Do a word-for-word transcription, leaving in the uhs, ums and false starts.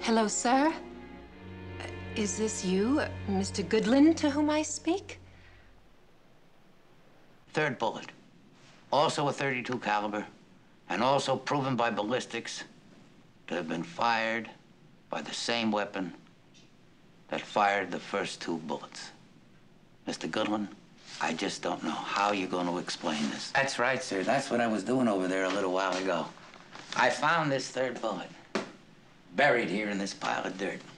Hello, sir. Uh, Is this you, uh, Mister Goodwin, to whom I speak? Third bullet. Also a thirty-two caliber, and also proven by ballistics to have been fired by the same weapon that fired the first two bullets. Mister Goodwin, I just don't know how you're going to explain this. That's right, sir. That's what I was doing over there a little while ago. I found this third bullet buried here in this pile of dirt.